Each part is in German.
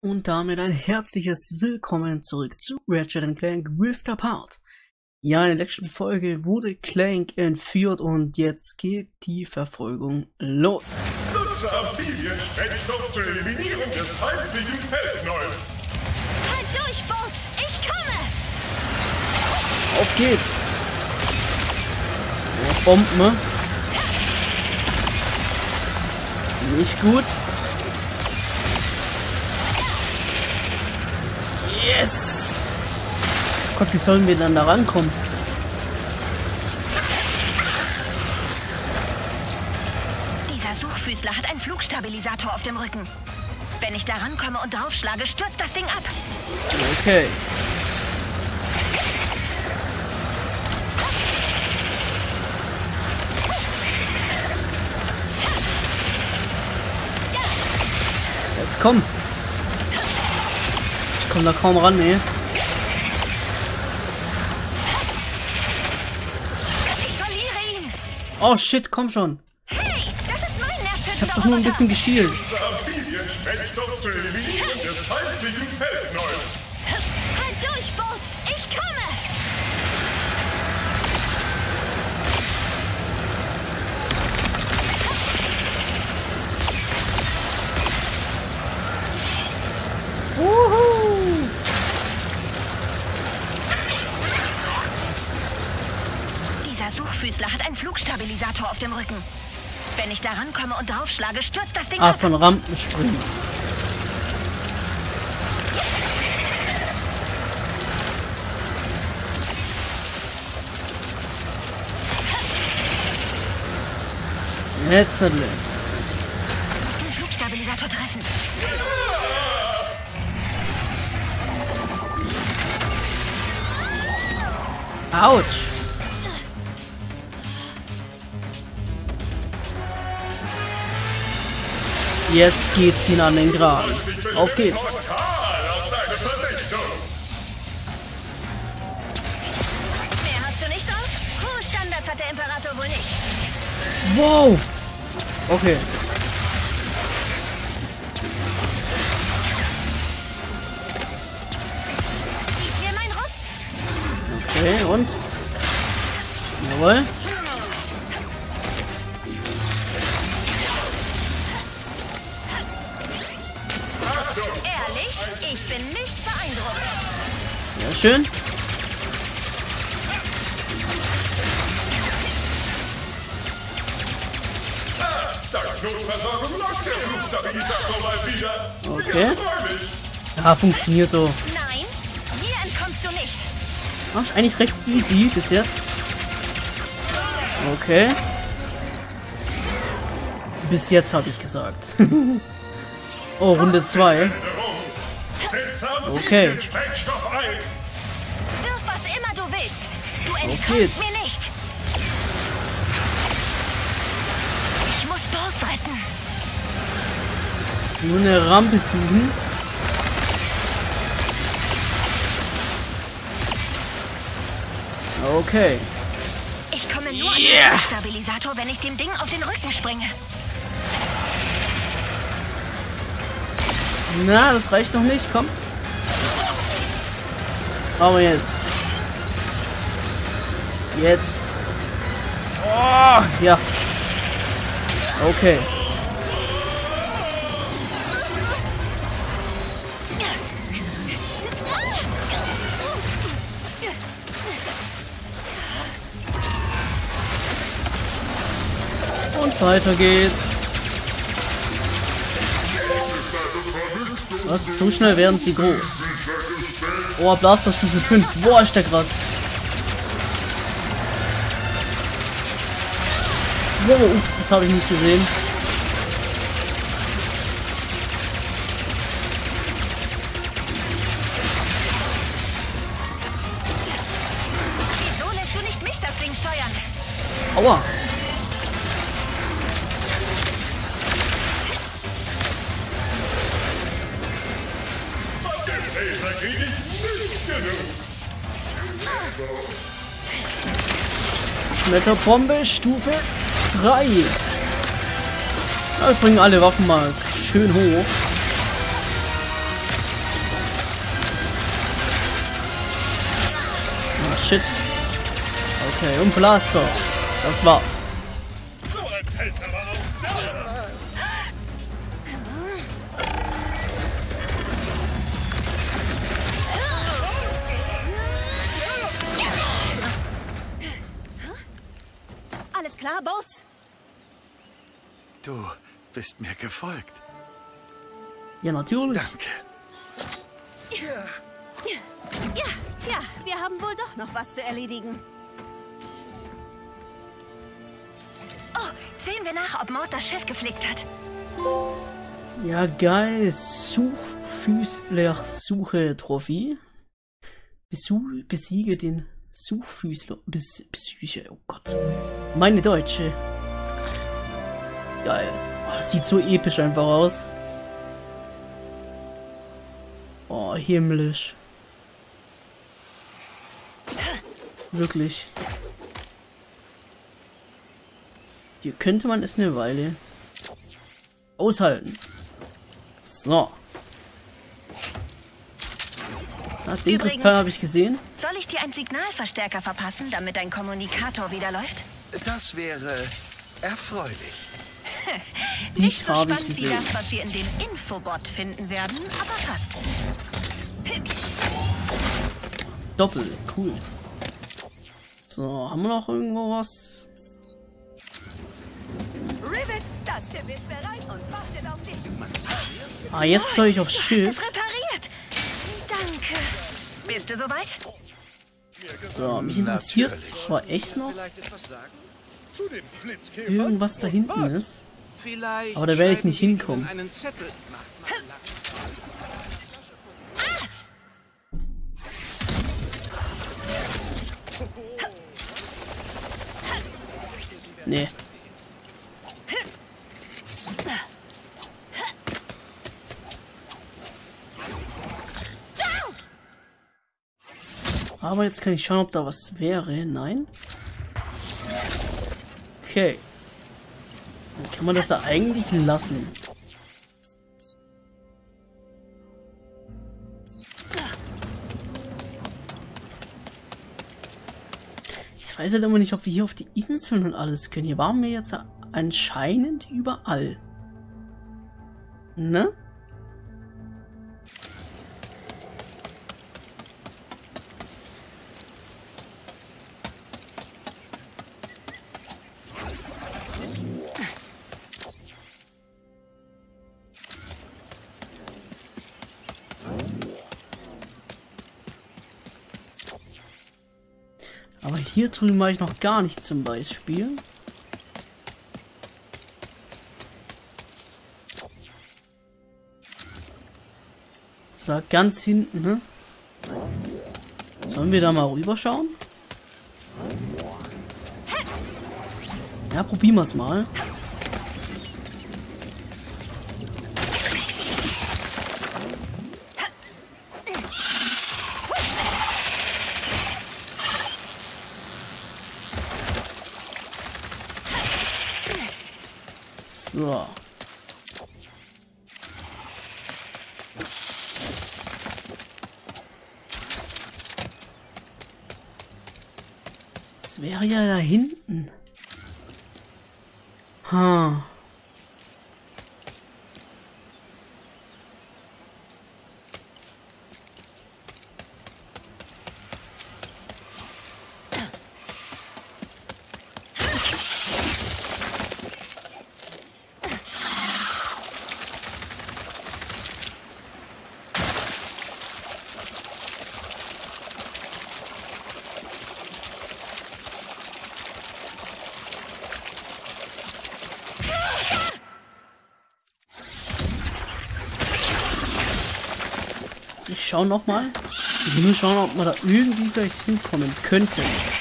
Und damit ein herzliches Willkommen zurück zu Ratchet & Clank Rift Apart. Ja, in der letzten Folge wurde Clank entführt und jetzt geht die Verfolgung los. Nutze Amphibien-Sprengstoff zur Eliminierung des feindlichen Feldnolls. Halt durch, Boats! Ich komme! Auf geht's! Oh, Bomben. Nicht gut. Yes! Gott, wie sollen wir dann da rankommen? Dieser Suchfüßler hat einen Flugstabilisator auf dem Rücken. Wenn ich da rankomme und draufschlage, stürzt das Ding ab. Okay. Jetzt komm! Ich komm da kaum ran, ey. Ich verliere ihn! Oh shit, komm schon! Hey, das ist mein Ich hab doch nur ein bisschen geschielt. Nutze Amphibien-Sprengstoff zur Eliminierung des feindlichen Feldnolls. Halt durch, Boats! Ich komme! Wuhu! Dieser Suchfüßler hat einen Flugstabilisator auf dem Rücken. Wenn ich da rankomme und draufschlage, stürzt das Ding ab. Von Rampen springen. Jetzt hat Den Flugstabilisator treffen. Autsch! Jetzt geht's hin an den Graben. Auf geht's. Total auf deine Vernichtung. Mehr hast du nicht aus? Hohe Standards hat der Imperator wohl nicht. Wow! Okay. Gib mir mein Rost. Okay, und? Jawohl. Ehrlich? Ich bin nicht beeindruckt. Ja, schön. Dank Notversorgung läuft der Flugstabilisator mal wieder. Okay. Ja, freilich. Ja, funktioniert so. Nein, hier entkommst du nicht. Ach, eigentlich recht easy bis jetzt. Okay. Bis jetzt habe ich gesagt. Oh, Runde 2. Setze Okay. Amphibien-Sprengstoff ein. Wirf was immer du willst. Du geht's. entkommst mir nicht. Ich muss Boats retten. Nur eine Rampe suchen. Okay. Ich komme nur an den Stabilisator, wenn ich dem Ding auf den Rücken springe. Na, das reicht noch nicht. Komm. Aber jetzt. Jetzt. Oh, ja. Okay. Und weiter geht's. Was? So schnell werden sie groß. Oh, Blaster Stufe 5. Boah, ist der krass. Wow, ups, das habe ich nicht gesehen. Wieso lässt du nicht mich das Ding steuern? Aua. Laser krieg ich nicht genug. Schmetterbombe Stufe 3. Ja, wir bringen alle Waffen mal schön hoch. shit. Okay, und Blaster. Das war's. So enthält aber auch das. Alles klar, Bolts? Du bist mir gefolgt. Ja, natürlich. Danke. Ja, tja, wir haben wohl doch noch was zu erledigen. Oh, sehen wir nach, ob Maud das Schiff geflickt hat. Ja, geil. Suchfüßler-Suche-Trophäe. Besiege den Suchfüßler. Psyche, oh Gott. Meine Deutsche. Geil. Oh, das sieht so episch einfach aus. Oh, himmlisch. Wirklich. Hier könnte man es eine Weile aushalten. So. Na, den Kristall habe ich gesehen. Soll ich dir einen Signalverstärker verpassen, damit dein Kommunikator wieder läuft? Das wäre erfreulich. Dich So habe ich spannend wie gesehen. das, was wir in dem Infobot finden werden, aber fast. Doppel, cool. So, haben wir noch irgendwo was? Rivet, das Schiff ist bereit und wartet auf dich. Ah, jetzt soll ich aufs Du hast Schiff. es repariert. Danke. Bist du soweit? So, mich interessiert Natürlich. zwar echt noch Vielleicht etwas sagen? Zu den Flitzkäfern? irgendwas da hinten ist. Vielleicht Aber da werde ich schreiben nicht wir hinkommen. Ihnen einen Zettel. Mach mal lang. Nee. Aber jetzt kann ich schauen, ob da was wäre. Nein. Okay. Dann kann man das ja eigentlich lassen. Ich weiß halt immer nicht, ob wir hier auf die Inseln und alles können. Hier waren wir jetzt anscheinend überall. Ne? Aber hier drüben war ich noch gar nicht zum Beispiel. Da ganz hinten, ne? Sollen wir da mal rüberschauen? Ja, probieren wir es mal. So. Das wäre ja da hinten. Ha. Ich schaue noch mal. Ich will schauen, ob man da irgendwie vielleicht hinkommen könnte.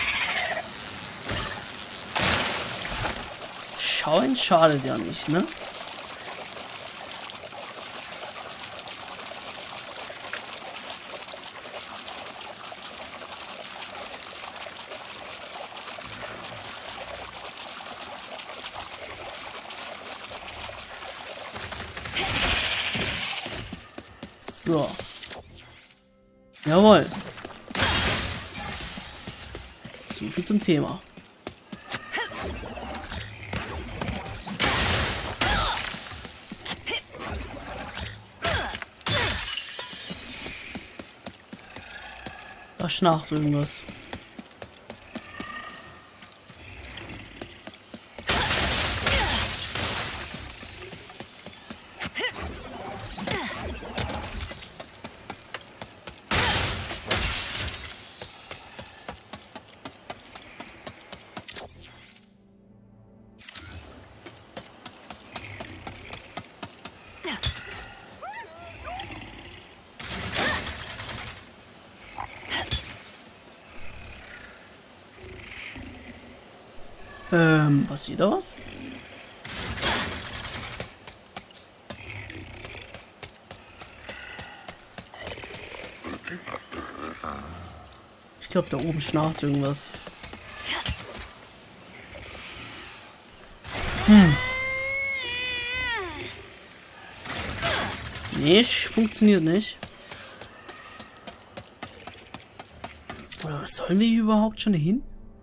Schauen schadet ja nicht, ne? So. Jawohl. So viel zum Thema. Da schnarcht irgendwas. Was sieht aus? Ich glaube, da oben schnarcht irgendwas. Nicht, funktioniert nicht. Oder sollen wir hier überhaupt schon hin?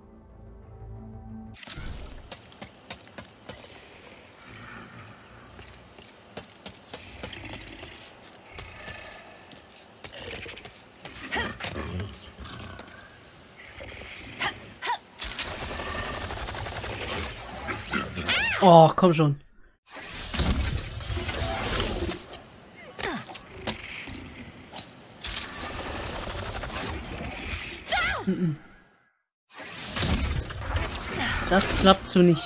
Oh, komm schon. Das klappt so nicht.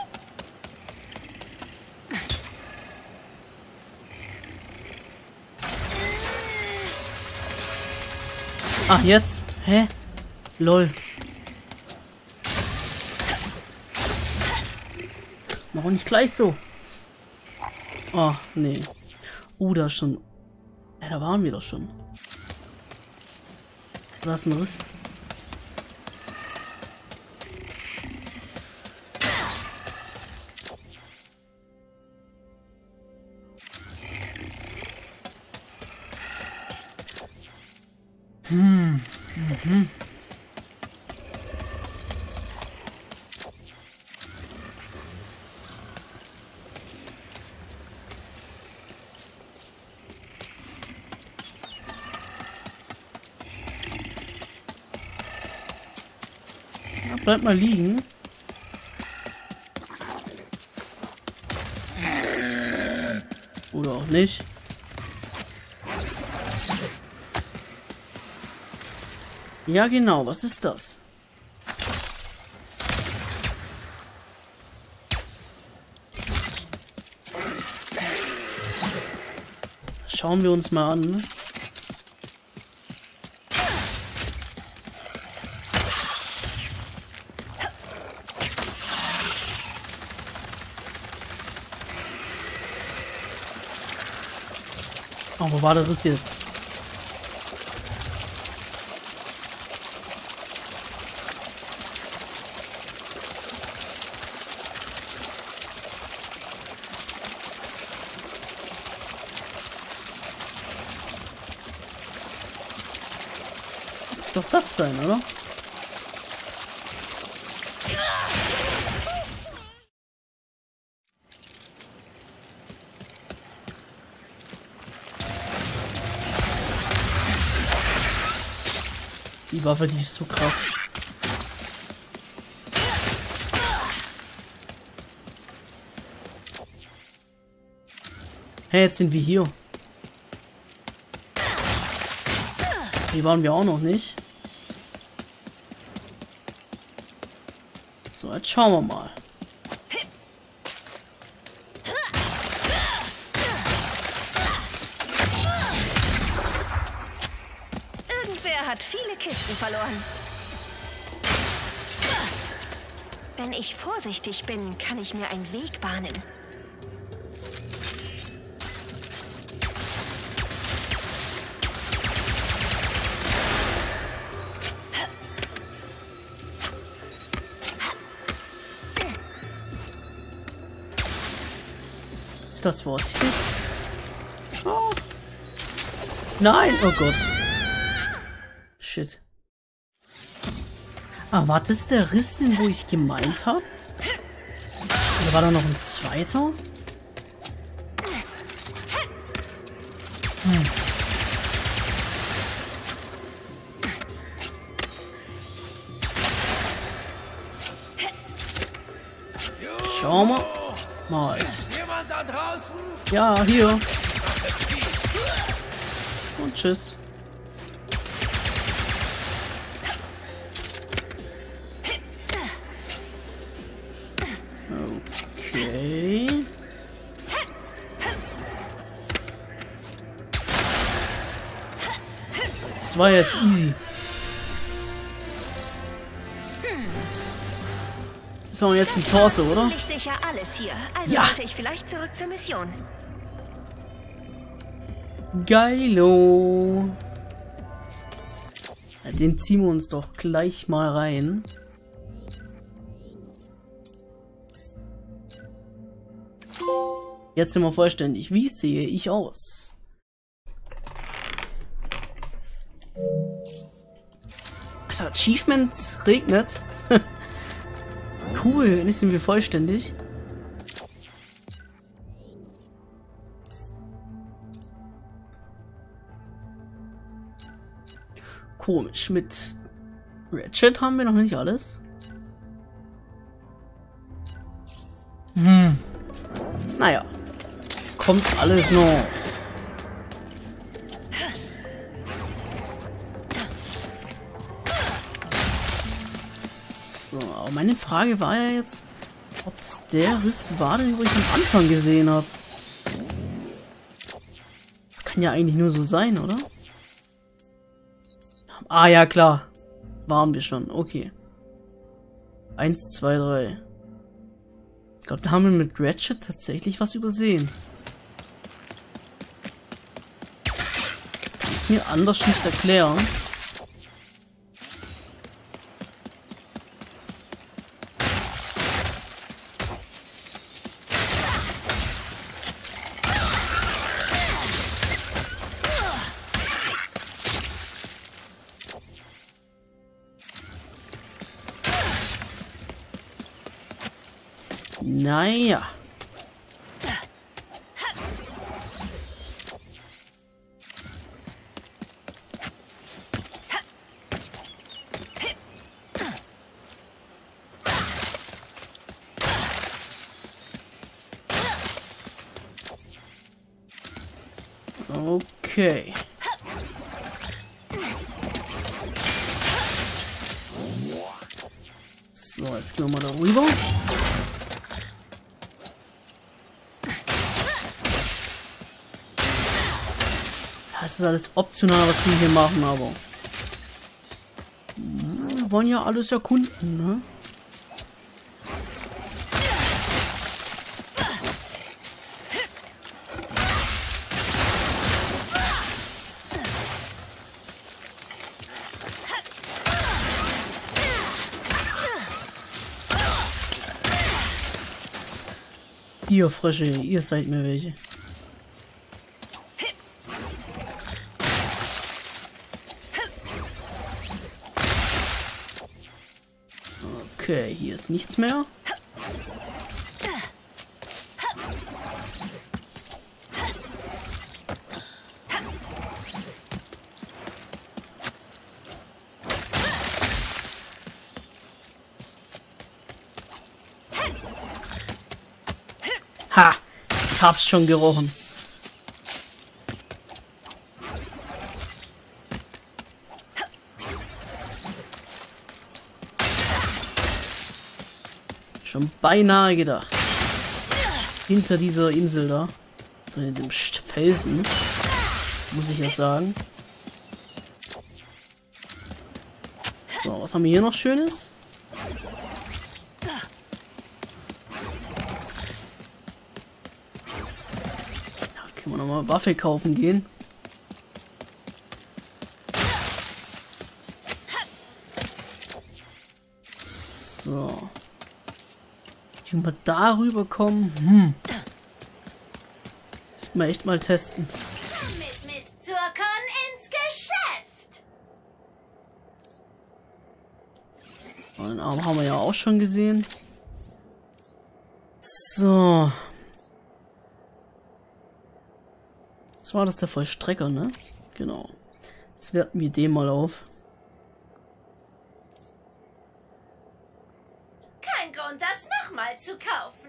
Ach, jetzt? Hä? Lol. Warum nicht gleich so? Oh, nee. Da schon. Ja, da waren wir doch schon. Da ist ein Riss. Ja, bleib mal liegen. Oder auch nicht. Ja, genau. Was ist das? Schauen wir uns mal an. Oh, wo war das jetzt? Muss doch das sein, oder? Die Waffe, die ist so krass. Hey, jetzt sind wir hier. Hier waren wir auch noch nicht. So, jetzt schauen wir mal. Irgendwer hat viele Kisten verloren. Wenn ich vorsichtig bin, kann ich mir einen Weg bahnen. Ist das vorsichtig? Oh. Nein! Oh Gott. Shit. Ah, war das der Riss, den wo ich gemeint habe? Oder war da noch ein zweiter? Schau mal. Mal. Jemand da draußen? Ja, hier. Und tschüss. Okay. Das war jetzt easy. Das war jetzt ein Torso, oder? Nicht sicher alles hier. Also Ja. sollte ich vielleicht zurück zur Mission. Geilo. Ja, den ziehen wir uns doch gleich mal rein. Jetzt sind wir vollständig. Wie sehe ich aus? Also Achievement regnet. Cool, jetzt sind wir vollständig. Komisch, mit Ratchet haben wir noch nicht alles. Naja, kommt alles noch. So, aber meine Frage war ja jetzt, ob es der Riss war, den ich am Anfang gesehen habe. Kann ja eigentlich nur so sein, oder? Ah ja, klar. Waren wir schon. Okay. 1, 2, 3. Ich glaube, da haben wir mit Ratchet tatsächlich was übersehen. Kann es mir anders nicht erklären. Naja. Okay. So, jetzt gehen wir mal darüber. Das ist alles optional, was wir hier machen, aber wir wollen ja alles erkunden, ne? Ihr Frösche, ihr seid mir welche. Okay, hier ist nichts mehr. Ha! Ich hab's schon gerochen. Schon beinahe gedacht. Hinter dieser Insel da. In dem Felsen. Muss ich ja sagen. So, was haben wir hier noch Schönes? Da können wir nochmal Waffe kaufen gehen. So. Wie wir darüber kommen, müssen wir echt mal testen. Mit Miss Zurkon ins Geschäft. Den Arm haben wir ja auch schon gesehen. So. Was war das, der Vollstrecker, ne? Genau. Jetzt werten wir den mal auf. Kein Grund, das nochmal zu kaufen.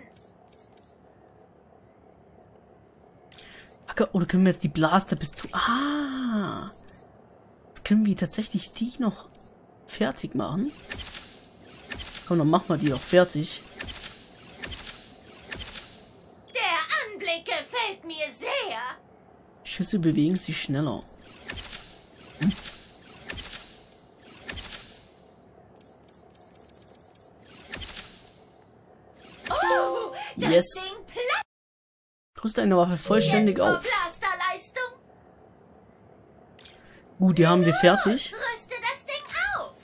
Oder können wir jetzt die Blaster bis zu... Ah! Jetzt können wir tatsächlich die noch fertig machen. Komm, dann machen wir die auch fertig. Der Anblick gefällt mir sehr. Schüsse bewegen sich schneller. Hm? Oh, das Yes. Ding platzt. Rüste eine Waffe vollständig Jetzt nur auf. Blasterleistung. Gut, die haben wir fertig. Rüste das Ding auf.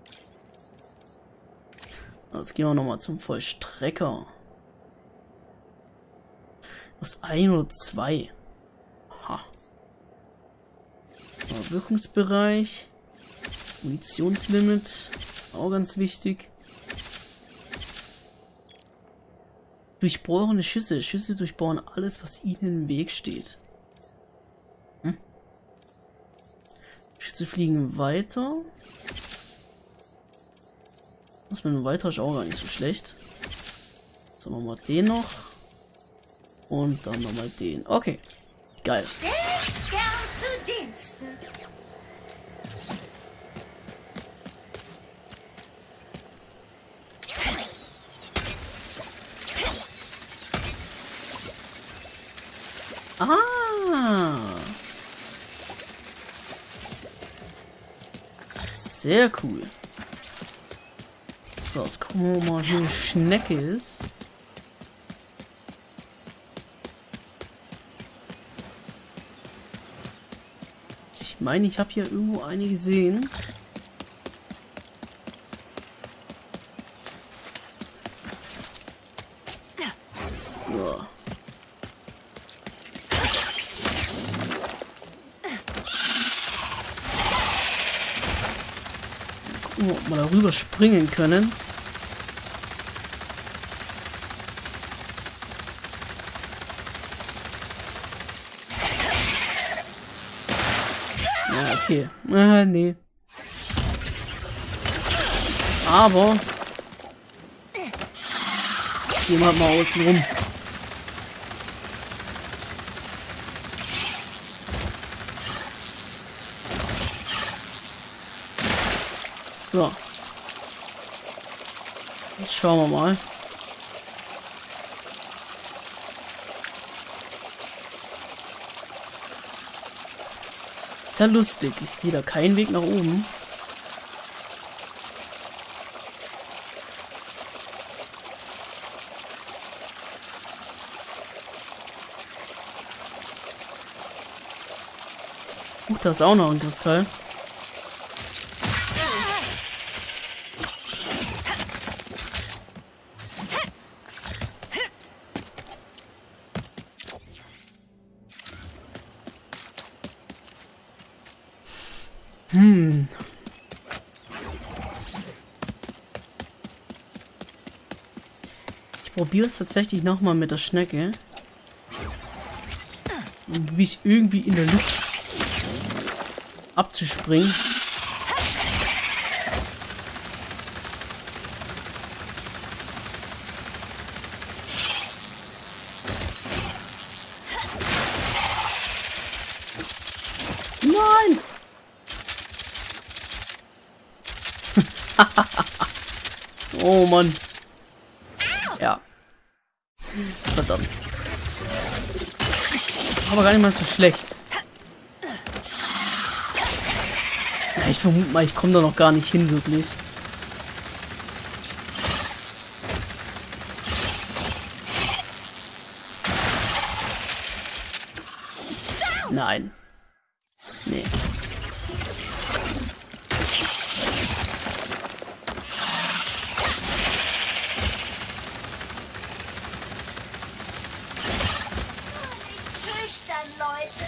Jetzt gehen wir nochmal zum Vollstrecker. Was, 1 oder 2? Aha. Wirkungsbereich. Munitionslimit. Auch ganz wichtig. Durchbohrende Schüsse. Schüsse durchbohren alles, was ihnen im Weg steht. Hm? Schüsse fliegen weiter. Das mit dem Weiter ist auch gar nicht so schlecht. So, nochmal den noch. Und dann nochmal den. Okay. Geil. Stets gern zu Diensten. Ah. Sehr cool. So, jetzt gucken wir mal, wie eine Schnecke ist. Ich meine, ich habe hier irgendwo eine gesehen. So. Gucken, ob wir darüber springen können. Ja, okay. Nee. Aber gehen wir mal außen rum. So. Jetzt schauen wir mal. Ist ja lustig. Ich sehe da keinen Weg nach oben. Da ist auch noch ein Kristall. Ich probiere es tatsächlich nochmal mit der Schnecke. Und wie ich irgendwie in der Luft abzuspringen. Nein! Oh Mann. Ja. Verdammt. Aber gar nicht mal so schlecht. Ja, ich vermute mal, ich komme da noch gar nicht hin, wirklich. Nein. Nee. Schüchtern, Leute.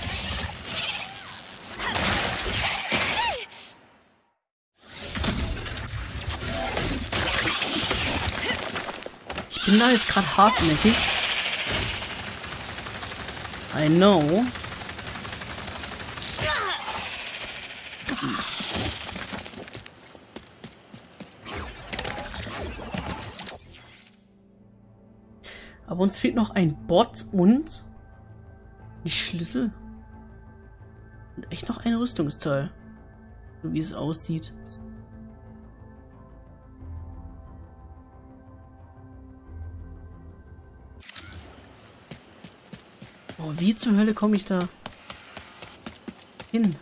bin da jetzt gerade hartnäckig. I know. Aber uns fehlt noch ein Bot und die Schlüssel. Und echt noch ein Rüstungsteil. So wie es aussieht. Oh, wie zur Hölle komme ich da hin?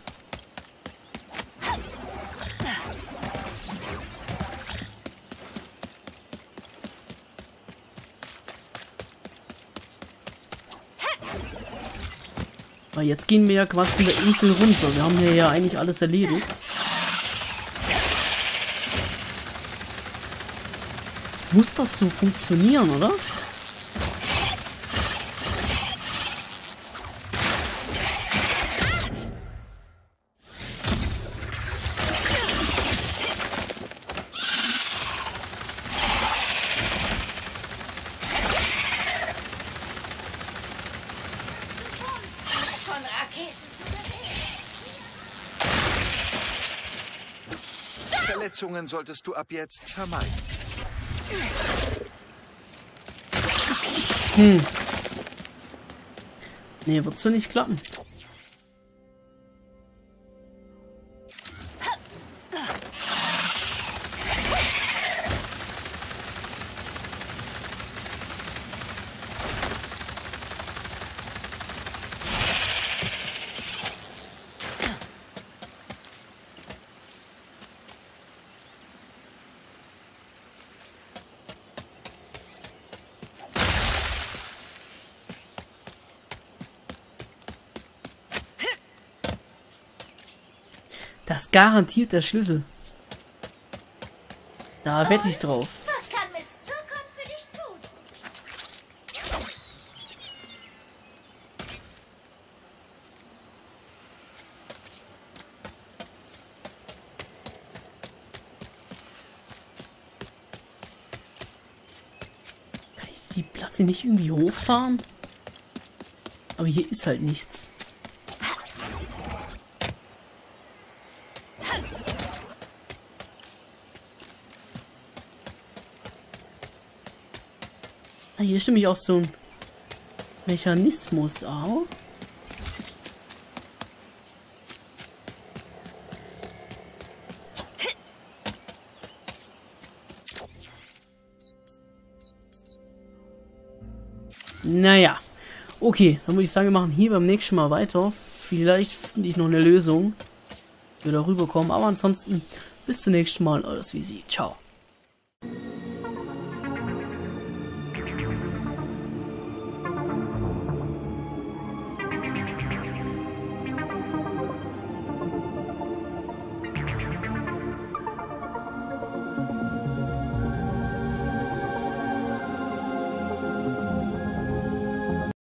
Aber jetzt gehen wir ja quasi von der Insel runter. Wir haben hier ja eigentlich alles erledigt. Das muss doch so funktionieren, oder? Verletzungen solltest du ab jetzt vermeiden. Nee, wird so nicht klappen. Das ist garantiert der Schlüssel. Da wette ich drauf. Was kann Miss Zukunft für dich tun? Kann ich die Platte nicht irgendwie hochfahren? Aber hier ist halt nichts. Ah, hier ist nämlich auch so ein Mechanismus auch. Naja. Okay, dann würde ich sagen, wir machen hier beim nächsten Mal weiter. Vielleicht finde ich noch eine Lösung, wie wir da rüberkommen. Aber ansonsten, bis zum nächsten Mal. Euer Svisi. Ciao.